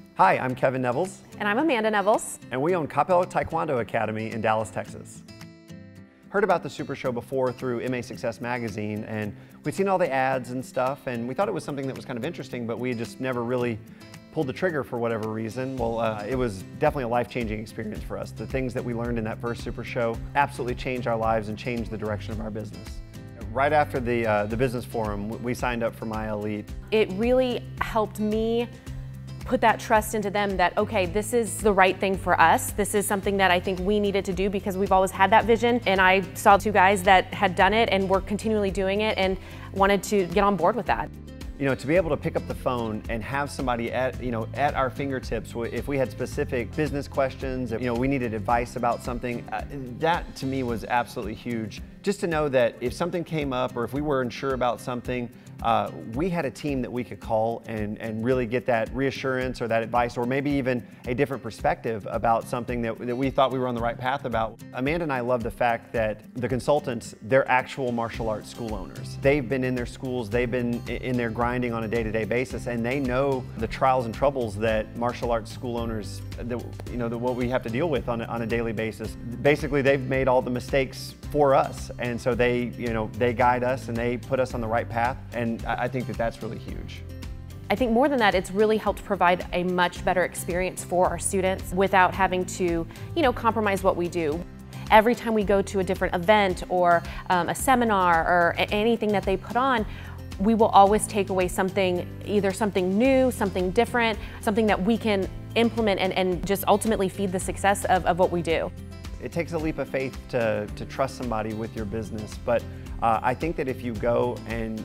Hi, I'm Kevin Nevels. And I'm Amanda Nevels. And we own Coppell Taekwondo Academy in Dallas, Texas. Heard about the SuperShow before through MA Success magazine, and we'd seen all the ads and stuff, and we thought it was something that was kind of interesting, but we just never really pulled the trigger for whatever reason. Well, it was definitely a life-changing experience for us. The things that we learned in that first SuperShow absolutely changed our lives and changed the direction of our business. Right after the business forum, we signed up for MAIA Elite. It really helped me put that trust into them that, okay, this is the right thing for us. This is something that I think we needed to do because we've always had that vision. And I saw two guys that had done it and were continually doing it and wanted to get on board with that. You know, to be able to pick up the phone and have somebody at our fingertips, if we had specific business questions, if, we needed advice about something, that to me was absolutely huge. Just to know that if something came up or if we were unsure about something, we had a team that we could call and really get that reassurance or that advice, or maybe even a different perspective about something that we thought we were on the right path about. Amanda and I love the fact that the consultants, they're actual martial arts school owners. They've been in their schools, they've been in their grinding on a day-to-day basis, and they know the trials and troubles that martial arts school owners, what we have to deal with on a daily basis. Basically, they've made all the mistakes for us, and so they guide us and they put us on the right path, and I think that that's really huge. I think more than that, it's really helped provide a much better experience for our students without having to, compromise what we do. Every time we go to a different event or a seminar or anything that they put on, we will always take away something, either something new, something different, something that we can implement and just ultimately feed the success of what we do. It takes a leap of faith to trust somebody with your business, but I think that if you go and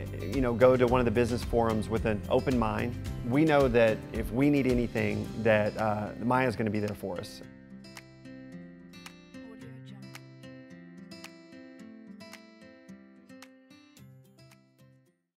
go to one of the business forums with an open mind, we know that if we need anything, that MAIA is going to be there for us.